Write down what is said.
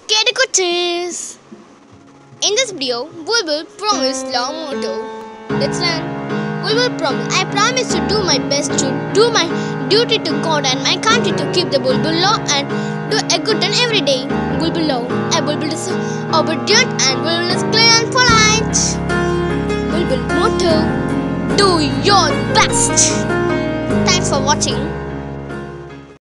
Categories. In this video, Bulbul promised law motto. Let's learn. Bulbul promise. I promise to do my best to do my duty to God and my country to keep the Bulbul law and do a good turn every day. Bulbul law. A Bulbul is obedient and Bulbul is clear and polite. Bulbul motto. Do your best. Thanks for watching.